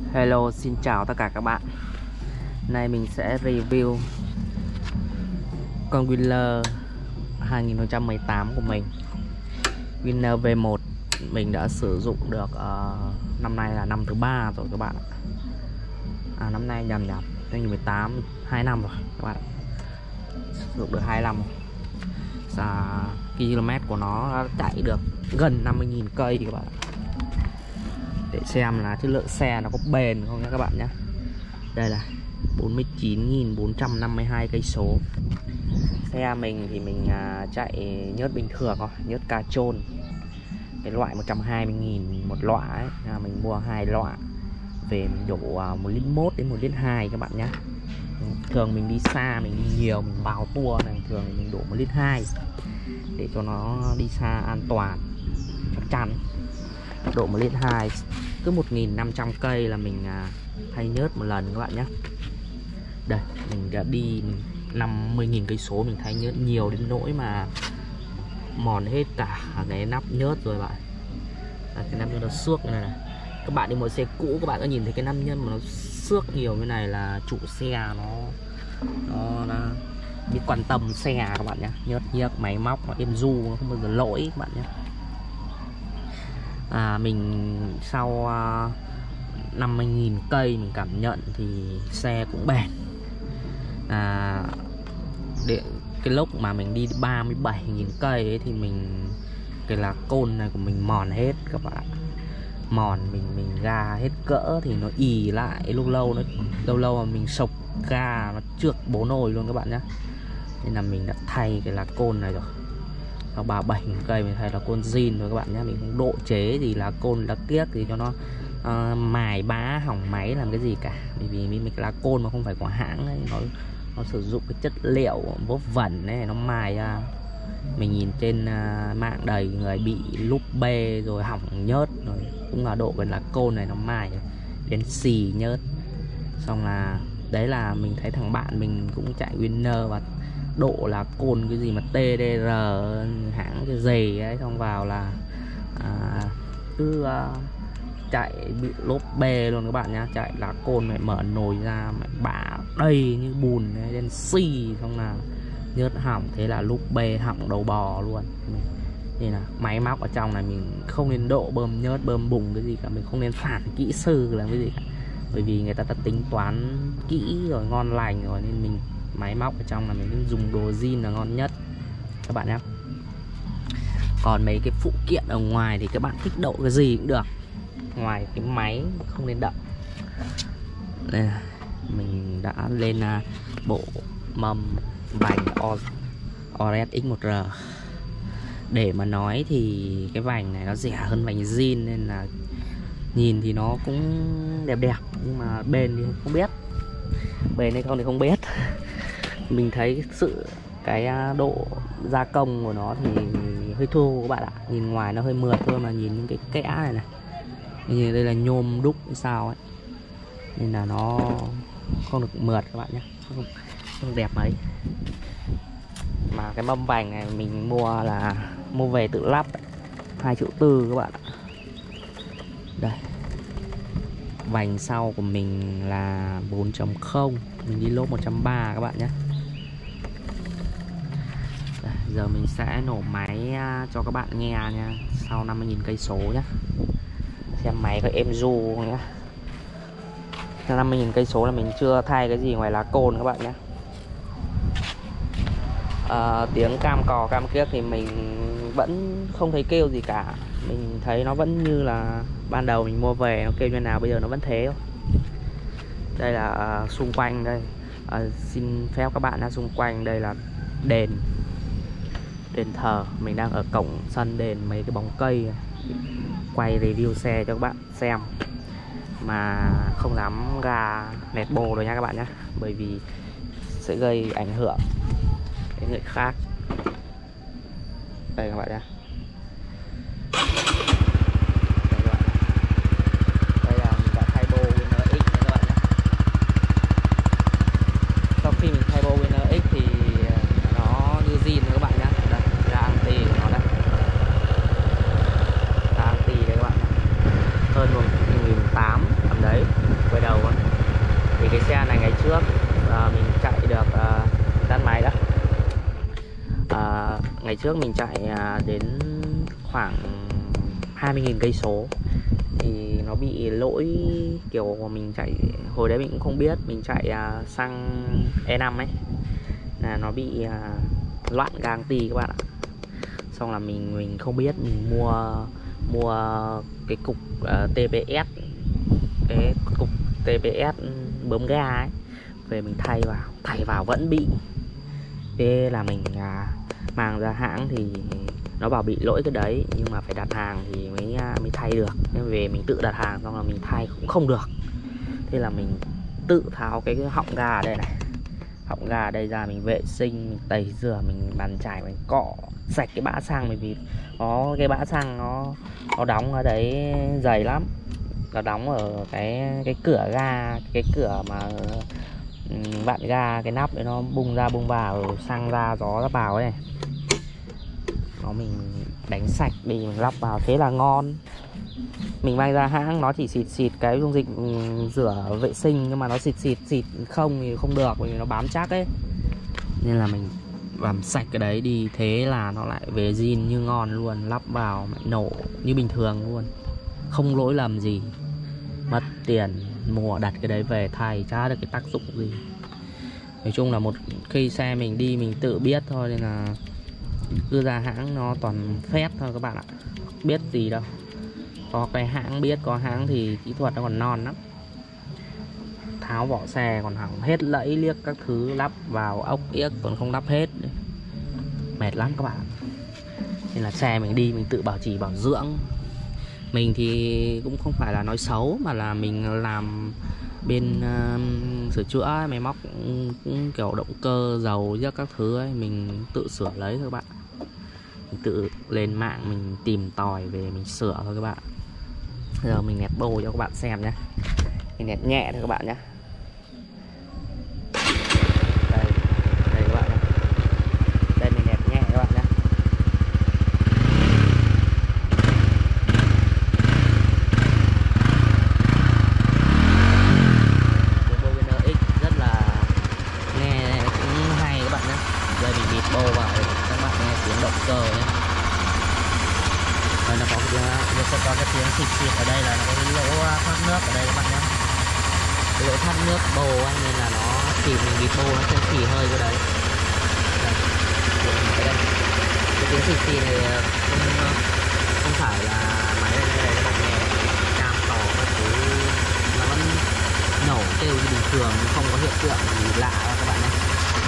Hello, xin chào tất cả các bạn. Nay mình sẽ review con Winner 2018 của mình. Winner V1 mình đã sử dụng được năm nay là năm thứ 3 rồi các bạn ạ. Năm nay nhầm 2018 2 năm rồi các bạn. Sử dụng được 2 năm rồi. Km của nó đã chạy được gần 50.000 cây các bạn ạ. Để xem là chất lượng xe nó có bền không nha các bạn nhé. Đây là 49.452 cây số. Xe mình thì mình chạy nhớt bình thường thôi, nhớt ca trôn. Cái loại 120.000 một loại ấy, mình mua 2 loại về mình đổ 1,1 lít đến 1,2 lít các bạn nhé. Thường mình đi xa, mình đi nhiều, mình vào tour này thường mình đổ 1,2 lít để cho nó đi xa an toàn, chắc chắn. Độ 1,2 lít, cứ 1.500 cây là mình thay nhớt một lần các bạn nhé. Đây mình đã đi 50.000 cây số, mình thay nhớt nhiều đến nỗi mà mòn hết cả cái nắp nhớt rồi bạn. Cái nắp nhớt nó xước như này này. Các bạn đi một xe cũ các bạn có nhìn thấy cái nắp nhớt mà nó xước nhiều như này là chủ xe nó biết quan tâm xe các bạn nhé. Nhớt nhiếc máy móc nó êm du, nó không bao giờ lỗi các bạn nhé. Mình sau 50.000 cây mình cảm nhận thì xe cũng bền. Cái lúc mà mình đi 37.000 cây ấy, thì cái là côn này của mình mòn hết các bạn. Mòn mình ga hết cỡ thì nó ì lại, lâu lâu mà mình sộc ga nó trượt bố nồi luôn các bạn nhé. Nên là mình đã thay cái là côn này rồi. Sau 37.000 cây mình thay là côn zin thôi các bạn nhé. Mình không độ chế gì là côn lá kiếc gì cho nó mài bá hỏng máy làm cái gì cả. Bởi vì mình cái lá côn mà không phải của hãng ấy, nó sử dụng cái chất liệu vốt vẩn này, nó mài ra. Mình nhìn trên mạng đầy người bị lúp bê rồi hỏng nhớt rồi, cũng là độ cái lá côn này nó mài đến xì nhớt. Xong là đấy là mình thấy thằng bạn mình cũng chạy Winner và độ là côn cái gì mà TDR hãng cái gì ấy, xong vào là cứ chạy bị lốp bê luôn các bạn nhá. Chạy là côn mẹ mở nồi ra mẹ bả đầy như bùn đen xì, xong là nhớt hỏng, thế là lốp bê hỏng đầu bò luôn. Nên là máy móc ở trong này mình không nên độ bơm nhớt bơm bùng cái gì cả, mình không nên phản kỹ sư làm cái gì cả, bởi vì người ta đã tính toán kỹ rồi, ngon lành rồi, nên mình máy móc ở trong là mình nên dùng đồ zin là ngon nhất các bạn nhé. Còn mấy cái phụ kiện ở ngoài thì các bạn thích độ cái gì cũng được, ngoài cái máy không nên đậm. Đây, mình đã lên bộ mâm vành Ores X1R. Để mà nói thì cái vành này nó rẻ hơn vành zin, nên là nhìn thì nó cũng đẹp đẹp, nhưng mà bền thì không biết, bền hay không thì không biết. Mình thấy cái độ gia công của nó thì hơi thô các bạn ạ. Nhìn ngoài nó hơi mượt thôi, mà nhìn những cái kẽ này này, như đây là nhôm đúc sao ấy, nên là nó không được mượt các bạn nhé, không đẹp mấy. Mà cái mâm vành này mình mua về tự lắp 2,4 triệu các bạn ạ. Đây, vành sau của mình là 4.0, mình đi lốp 130 các bạn nhé. Đây, giờ mình sẽ nổ máy cho các bạn nghe nha, sau 50.000 cây số nhé, xem máy có êm du không nhé. Sau 50.000 cây số là mình chưa thay cái gì ngoài lá côn các bạn nhé. Tiếng cam cò cam kiếc thì mình vẫn không thấy kêu gì cả, mình thấy nó vẫn như là ban đầu mình mua về, nó kêu như nào bây giờ nó vẫn thế thôi. Đây là xung quanh đây, xin phép các bạn xung quanh đây là đền thờ. Mình đang ở cổng sân đền, mấy cái bóng cây này. Quay review xe cho các bạn xem, mà không dám ga nẹt bô rồi nha các bạn nhé, bởi vì sẽ gây ảnh hưởng đến người khác. Đây các bạn nhé, đây là mình đã thay bô Winner X nha các bạn nhé. Sau khi mình thay bô Winner X thì nó như zin các bạn nhé. Đây, ra anti của nó đây, ra anti đây các bạn nhé, hơn 1.800 tầm đấy. cái xe này ngày trước mình chạy được tắt máy đó. Ngày trước mình chạy đến khoảng 20.000 cây số thì nó bị lỗi kiểu mà mình chạy hồi đấy mình cũng không biết, mình chạy xăng E5 ấy là nó bị loạn gang ti các bạn ạ. Xong là mình không biết, mình mua cái cục TPS, cái cục TPS bấm ga ấy về mình thay vào vẫn bị. Thế là mình mang ra hãng thì nó bảo bị lỗi cái đấy, nhưng mà phải đặt hàng thì mới thay được. Nên về mình tự đặt hàng xong là mình thay cũng không được. Thế là mình tự tháo cái họng ga ở đây này, họng ga ở đây ra, mình vệ sinh, mình tẩy rửa, mình bàn chải, mình cọ sạch cái bã xăng. Bởi vì nó cái bã xăng nó đóng ở đấy dày lắm, nó đóng ở cái cửa ga, cái cửa mà vặn ga, cái nắp đấy nó bung ra bung vào, xăng ra gió ra vào ấy. Nó mình đánh sạch đi, mình lắp vào, thế là ngon. Mình mang ra hãng nó chỉ xịt cái dung dịch rửa vệ sinh, nhưng mà nó xịt không thì không được, vì nó bám chắc ấy. Nên là mình làm sạch cái đấy đi, thế là nó lại về zin như ngon luôn. Lắp vào lại nổ như bình thường luôn, không lỗi lầm gì. Mất tiền mua đặt cái đấy về thay chả được cái tác dụng gì. Nói chung là một khi xe mình đi mình tự biết thôi, nên là cứ ra hãng nó toàn phép thôi các bạn ạ, biết gì đâu. Có cái hãng biết, có hãng thì kỹ thuật nó còn non lắm. Tháo vỏ xe còn hỏng hết lẫy liếc các thứ, lắp vào ốc yếc còn không lắp hết, mệt lắm các bạn. Nên là xe mình đi mình tự bảo trì bảo dưỡng. Mình thì cũng không phải là nói xấu, mà là mình làm bên sửa chữa máy móc, cũng kiểu động cơ, dầu với các thứ ấy, mình tự sửa lấy thôi các bạn. Mình tự lên mạng mình tìm tòi về mình sửa thôi các bạn. Giờ mình nẹt bô cho các bạn xem nhé. Mình nẹt nhẹ thôi các bạn nhé. Đây các bạn nhé. Đây mình nẹt nhẹ các bạn nhé. Bobiner X rất là nghe cũng hay các bạn nhé. Đây mình bịt bô vào để các bạn nghe tiếng động cơ nhé. Rồi nó có cái tiếng xịt ở đây, là nó có cái lỗ thoát nước ở đây các bạn nhé. Cái lỗ thoát nước bồ ấy, nên là nó khi mình bịt bô nó sẽ xì hơi cái đấy. Đây. Cái tiếng xì này không phải là máy ở đây các bạn nghe, cam tỏ các thứ nó vẫn nổ kêu như bình thường, không có hiện tượng gì lạ các bạn nhé.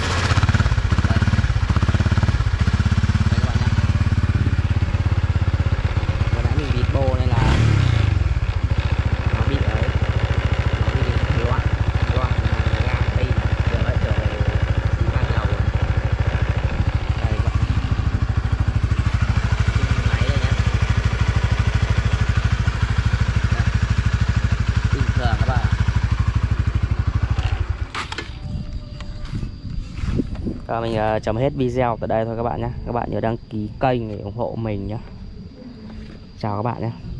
Mình chấm hết video tại đây thôi các bạn nhé. Các bạn nhớ đăng ký kênh để ủng hộ mình nhé. Chào các bạn nhé.